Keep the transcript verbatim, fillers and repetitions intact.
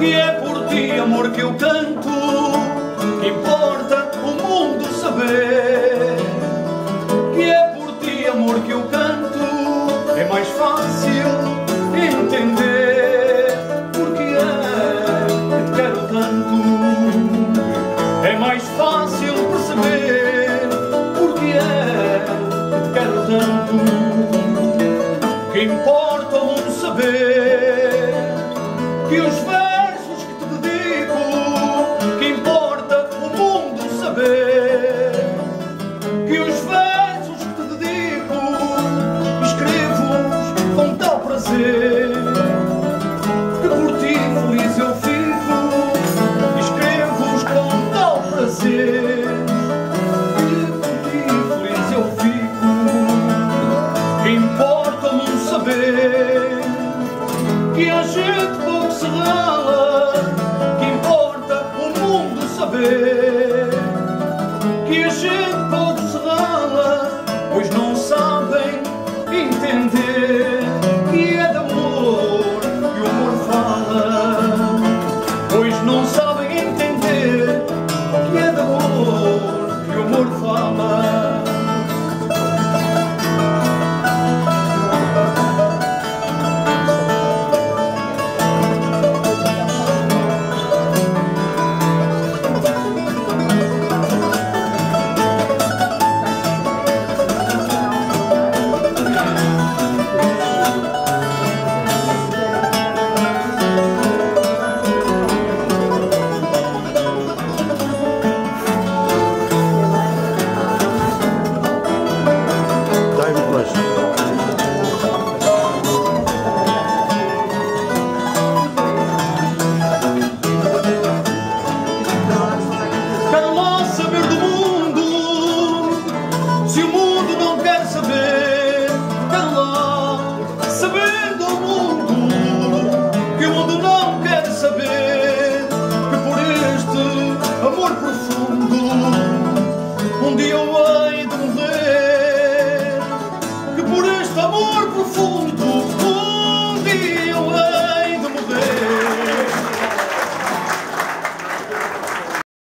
que é por ti, amor, que eu canto, que importa o mundo saber. Que é por ti, amor, que eu canto, é mais fácil entender. Porque é que te quero tanto, é mais fácil perceber. Porque é que te quero tanto, que importa o mundo saber. Que os versos que te dedico, que importa o mundo saber. Que os versos que te dedico, escrevo-os com tal prazer, que por ti feliz eu fico, escrevo-os com tal prazer, que por ti feliz eu fico. Que importa o mundo saber, que a gente pouco se rala. Que importa o mundo saber, que a gente pouco se rala, pois não sabem entender. Que é de amor que o amor fala, pois não sabem entender. Que é de amor que o amor fala. Quero lá saber do mundo, se o mundo não quer saber. Quero lá saber do mundo, que o mundo não quer saber. Que por este amor profundo, um dia eu